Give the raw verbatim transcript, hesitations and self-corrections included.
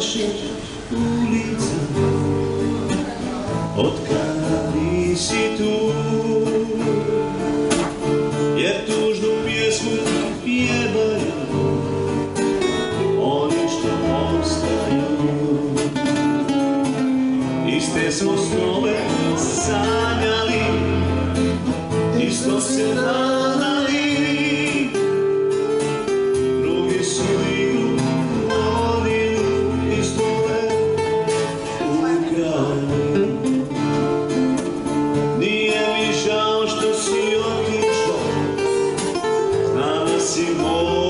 naših ulica, otkad nisi tu, jer tužnu pjesmu pjevaju oni što ostaju. Iste smo snove sanjali, isto se nadali, drugi su igru godinu iz tvoje ukrali. Nije mi žao što si otišla, znam da si moj